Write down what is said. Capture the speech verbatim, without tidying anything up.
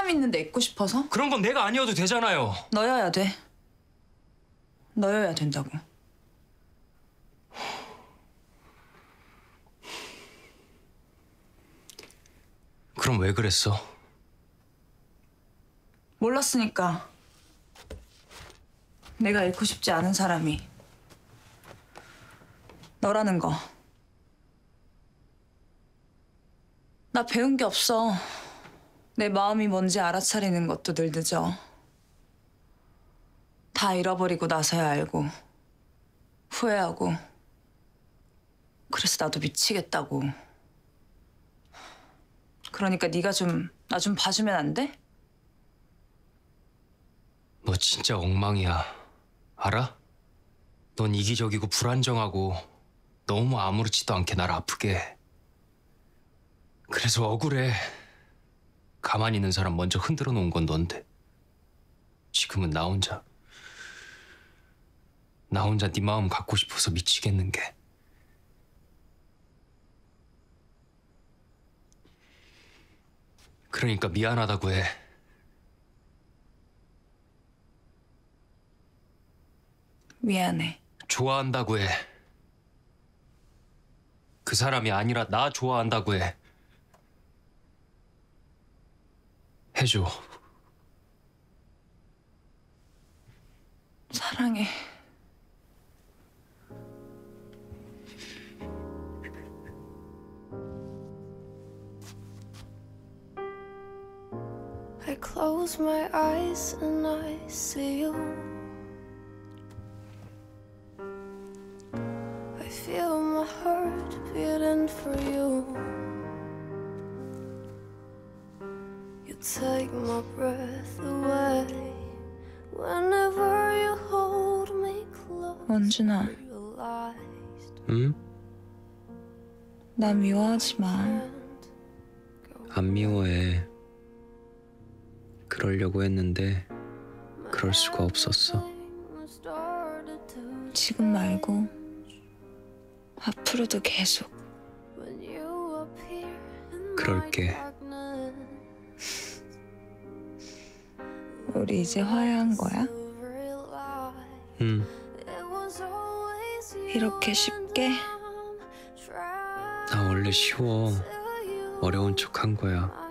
사람 있는데 있고 싶어서? 그런 건 내가 아니어도 되잖아요. 너여야 돼. 너여야 된다고. 그럼 왜 그랬어? 몰랐으니까. 내가 잃고 싶지 않은 사람이 너라는 거. 나 배운 게 없어. 내 마음이 뭔지 알아차리는 것도 늘 늦어. 다 잃어버리고 나서야 알고 후회하고. 그래서 나도 미치겠다고. 그러니까 네가 좀 나 좀 봐주면 안 돼? 너 진짜 엉망이야. 알아? 넌 이기적이고 불안정하고 너무 아무렇지도 않게 날 아프게 해. 그래서 억울해. 가만히 있는 사람 먼저 흔들어 놓은 건 넌데. 지금은 나 혼자. 나 혼자 네 마음 갖고 싶어서 미치겠는 게. 그러니까 미안하다고 해. 미안해. 좋아한다고 해. 그 사람이 아니라 나 좋아한다고 해. 해줘. 사랑해. I close my eyes and I see you. I feel my heart beating for you. You take my breath away whenever you hold me close. 원준아, 응? 나 미워하지 마. 안 미워해. 그러려고 했는데 그럴 수가 없었어. 지금 말고 앞으로도 계속. 그럴게. 우리 이제 화해한 거야? 응. 이렇게 쉽게? 나 원래 쉬워. 어려운 척 한 거야.